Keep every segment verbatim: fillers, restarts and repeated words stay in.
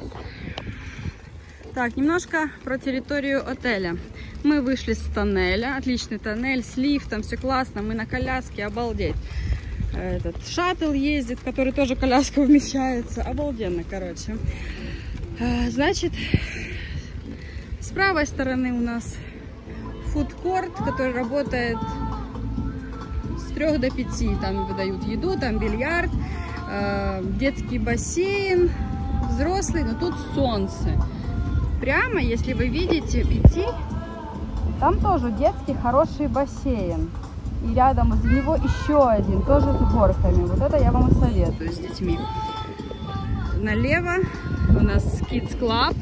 Так, немножко про территорию отеля. Мы вышли с тоннеля, отличный тоннель, с лифтом, все классно, мы на коляске, обалдеть. Этот шаттл ездит, который тоже коляска вмещается, обалденно, короче. Значит, с правой стороны у нас фудкорт, который работает с трёх до пяти, там выдают еду, там бильярд, детский бассейн, взрослый, но тут солнце. Прямо, если вы видите, идти, там тоже детский хороший бассейн. И рядом из него еще один, тоже с горками. Вот это я вам и советую с детьми. Налево у нас Kids Club.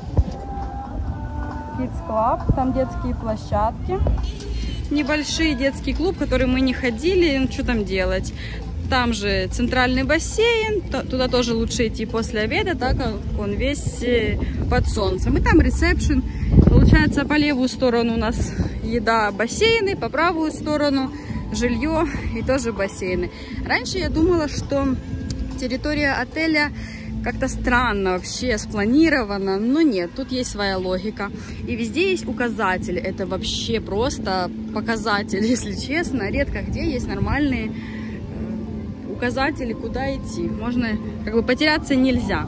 Kids Club, там детские площадки. Небольшой детский клуб, в который мы не ходили, ну что там делать. Там же центральный бассейн, туда тоже лучше идти после обеда, так как он весь под солнцем. И там ресепшн. Получается, по левую сторону у нас еда, бассейны, по правую сторону жилье и тоже бассейны. Раньше я думала, что территория отеля как-то странно вообще спланирована, но нет, тут есть своя логика. И везде есть указатель, это вообще просто показатель, если честно. Редко где есть нормальные указатели, куда идти. Можно, как бы, потеряться нельзя.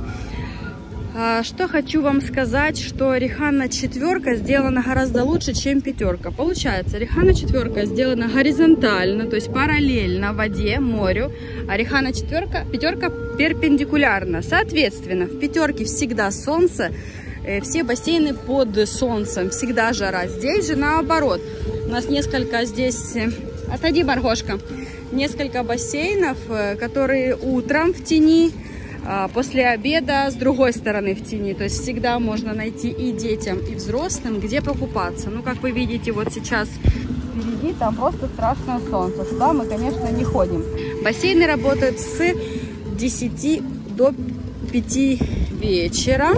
Что хочу вам сказать, что Рихана четверка сделана гораздо лучше, чем пятерка. Получается, Рихана четверка сделана горизонтально, то есть параллельно воде, морю, а Рихана четверка, пятерка перпендикулярно. Соответственно, в пятерке всегда солнце, все бассейны под солнцем, всегда жара. Здесь же наоборот. У нас несколько здесь... Отойди, Маргошка. Несколько бассейнов, которые утром в тени, после обеда с другой стороны в тени. То есть всегда можно найти и детям, и взрослым, где покупаться. Ну, как вы видите, вот сейчас впереди там просто страшное солнце. Сюда мы, конечно, не ходим. Бассейны работают с десяти до пяти вечера.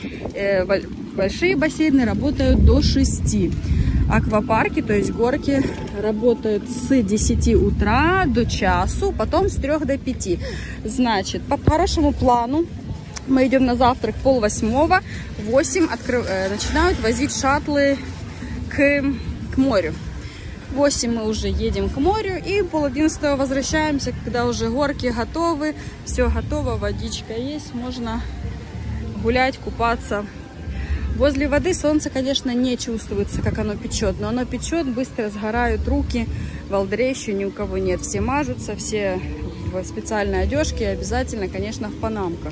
Большие бассейны работают до шести. Аквапарки, то есть горки, работают с десяти утра до часу, потом с трёх до пяти. Значит, по хорошему плану мы идем на завтрак пол восьмого, в восемь открыв... начинают возить шаттлы к... к морю. В восемь мы уже едем к морю и пол одиннадцатого возвращаемся, когда уже горки готовы, все готово, водичка есть, можно гулять, купаться. Возле воды солнце, конечно, не чувствуется, как оно печет, но оно печет, быстро сгорают руки, волдырей еще ни у кого нет. Все мажутся, все в специальной одежке, обязательно, конечно, в панамках.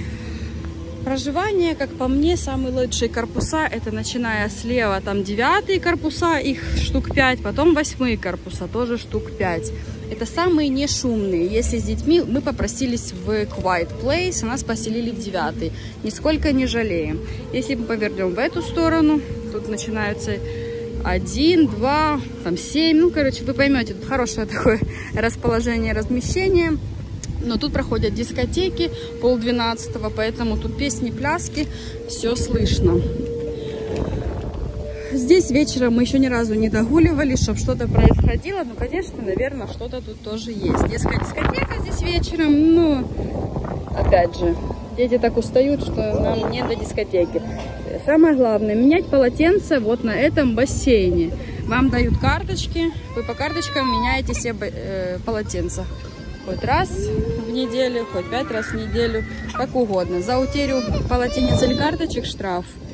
Проживание, как по мне, самые лучшие корпуса, это начиная слева, там девятые корпуса, их штук пять, потом восьмые корпуса, тоже штук пять. Это самые не шумные. Если с детьми, мы попросились в Quiet Place, нас поселили в девятый. Нисколько не жалеем. Если мы повернем в эту сторону, тут начинаются один, два, там семь. Ну, короче, вы поймете, тут хорошее такое расположение, размещение. Но тут проходят дискотеки полдвенадцатого, поэтому тут песни, пляски, все слышно. Здесь вечером мы еще ни разу не догуливали, чтобы что-то происходило. Ну, конечно, наверное, что-то тут тоже есть. Детская дискотека здесь вечером, но, опять же, дети так устают, что нам не до дискотеки. Самое главное, менять полотенце вот на этом бассейне. Вам дают карточки, вы по карточкам меняете себе э, полотенца. Хоть раз в неделю, хоть пять раз в неделю, как угодно. За утерю полотенец или карточек штраф.